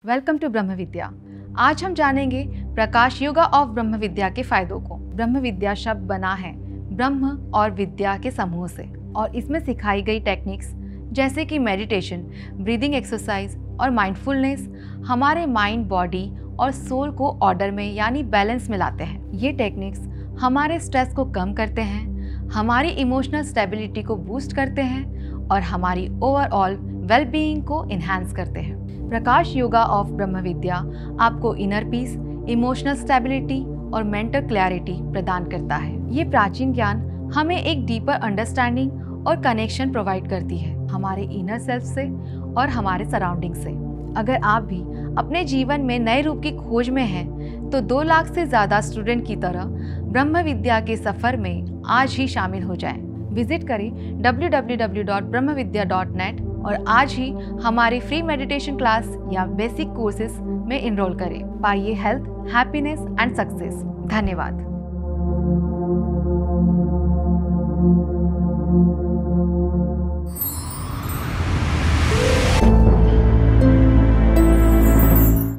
Welcome to ब्रह्म विद्या। आज हम जानेंगे प्रकाश योगा ऑफ ब्रह्म विद्या के फायदों को। ब्रह्म विद्या शब्द बना है ब्रह्म और विद्या के समूह से और इसमें सिखाई गई टेक्निक्स जैसे कि मेडिटेशन, ब्रीदिंग एक्सरसाइज और माइंडफुलनेस हमारे माइंड, बॉडी और सोल को ऑर्डर में यानी बैलेंस में लाते हैं। ये टेक्निक्स हमारे स्ट्रेस को कम करते हैं, हमारी इमोशनल स्टेबिलिटी को बूस्ट करते हैं और हमारी ओवरऑल वेलबीइंग को इन्हांस करते हैं। प्रकाश योगा ऑफ ब्रह्म विद्या आपको इनर पीस, इमोशनल स्टेबिलिटी और मेंटल क्लैरिटी प्रदान करता है। ये प्राचीन ज्ञान हमें एक डीपर अंडरस्टैंडिंग और कनेक्शन प्रोवाइड करती है हमारे इनर सेल्फ से और हमारे सराउंडिंग से। अगर आप भी अपने जीवन में नए रूप की खोज में हैं, तो 2 लाख से ज़्यादा स्टूडेंट की तरह ब्रह्म विद्या के सफ़र में आज ही शामिल हो जाएं। विजिट करें www.brahmavidya.net और आज ही हमारी फ्री मेडिटेशन क्लास या बेसिक कोर्सेज में इनरोल करें। पाइए हेल्थ, हैप्पीनेस एंड सक्सेस। धन्यवाद।